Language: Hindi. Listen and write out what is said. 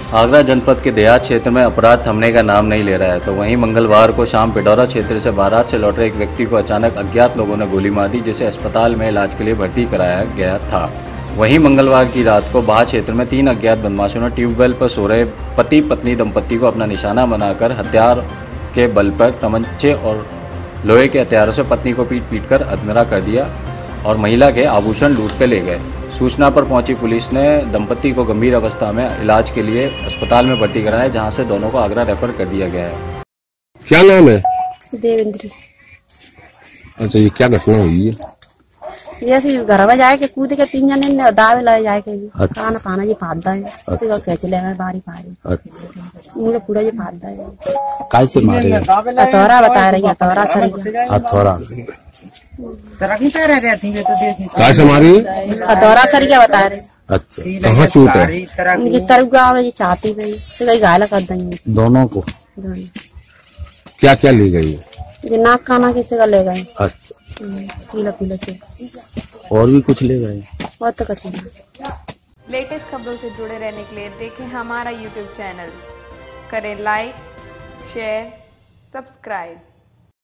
आगरा जनपद के देहात क्षेत्र में अपराध थमने का नाम नहीं ले रहा है, तो वहीं मंगलवार को शाम पिडौरा क्षेत्र से बारात से लौट रहे एक व्यक्ति को अचानक अज्ञात लोगों ने गोली मार दी, जिसे अस्पताल में इलाज के लिए भर्ती कराया गया था। वहीं मंगलवार की रात को बाह क्षेत्र में 3 अज्ञात बदमाशों ने ट्यूबवेल पर सो रहे पति पत्नी दंपत्ति को अपना निशाना बनाकर हथियार के बल पर तमंचे और लोहे के हथियारों से पत्नी को पीट कर अधमरा कर दिया और महिला के आभूषण लूट कर ले गए। सूचना पर पहुंची पुलिस ने दंपत्ति को गंभीर अवस्था में इलाज के लिए अस्पताल में भर्ती कराया, जहां से दोनों को आगरा रेफर कर दिया गया है। क्या नाम है? देवेंद्र। अच्छा, ये क्या घटना हुई है? जैसे घर में जाए के कूद के 3 जने ने दावे लाए जाए के खाना खाना जी फादा है, इसी को खेच ले गए बारी पारी। अच्छा, मुझे पूरा जी फादा है। काय से मारे? हथौड़ा बता रही है, हथौड़ा सरिया। हथौड़ा से काय से मारी? हथौड़ा सरिया बता रहे। अच्छा, कहाँ चोट है? मुझे तरगा और ये छाती पे से गई घायल कर देंगे दोनों को। क्या क्या ले गई? ये नाक काना किसी का ले गए। अच्छा, पीला पीला से और भी कुछ ले गए? और तो कुछ नहीं। लेटेस्ट खबरों से जुड़े रहने के लिए देखें हमारा YouTube चैनल, करें लाइक, शेयर, सब्सक्राइब।